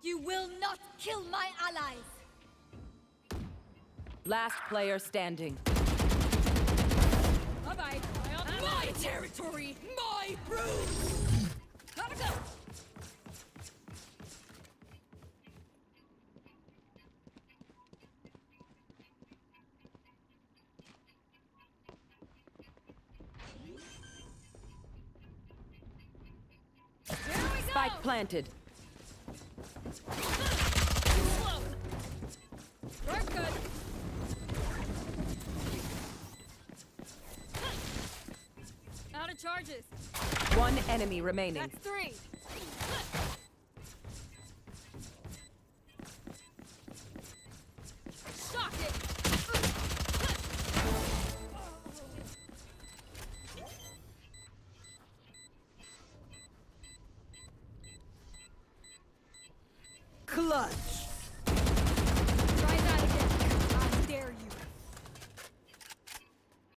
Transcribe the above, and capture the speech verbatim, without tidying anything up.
You will not kill my allies! Last player standing. Bye-bye. My territory! My rules! Gotta go! Spike planted. We're good. Out of charges. One enemy remaining. That's three. Shock it. Clutch.